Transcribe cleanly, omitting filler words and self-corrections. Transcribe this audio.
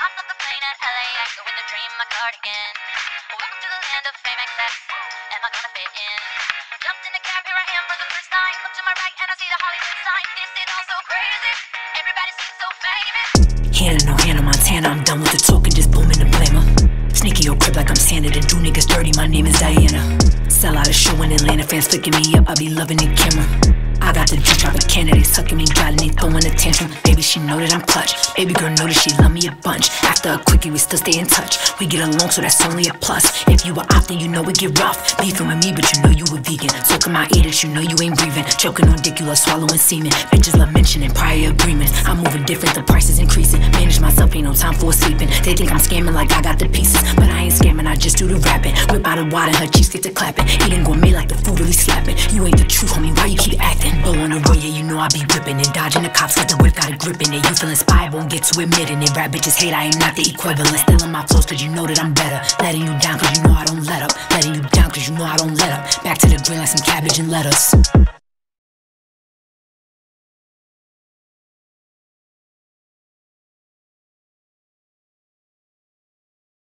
Hopped off the plane at LAX with a dream, my cardigan. Welcome to the land of fame excess. Am I gonna fit in? Jumped in the cab, here I am for the first time. Look to my right and I see the Hollywood sign. This is all so crazy. Everybody seems so famous. Hannah, no Hannah Montana, I'm done with the talking, just booming the blamer. Sneaky your crib like I'm Santa, then do niggas dirty, my name is Diana. Sell out a show in Atlanta, fans flicking me up, I be loving the camera. I got the juice, drop a can, they sucking me dry, and they throwing a tantrum. Baby, she know that I'm clutch. Baby girl know that she love me a bunch. After a quickie, we still stay in touch. We get along, so that's only a plus. If you were off, then you know it get rough. Beefing with me, but you know you a vegan. Soaking my ear that you know you ain't breathing. Choking on dick, you love swallowing semen. Bitches love mentioning prior agreements. I'm moving different, the price is increasing. Manage myself, ain't no time for sleeping. They think I'm scamming like I got the pieces, but I ain't scamming, I just do the rapping. Whip out a wad and her cheeks get to clapping. Eating gourmet like the food really slapping. You ain't the truth, homie, why you keep acting? Blow on the road, yeah, you know I be ripping and dodging the cops, got the whip, got a grip in it. You feel inspired, won't get to admitting it. Rap bitches hate, I ain't not the equivalent. Still in my flows, cause you know that I'm better. Letting you down, cause you know I don't let up. Letting you down, cause you know I don't let up. Back to the green like some cabbage and lettuce.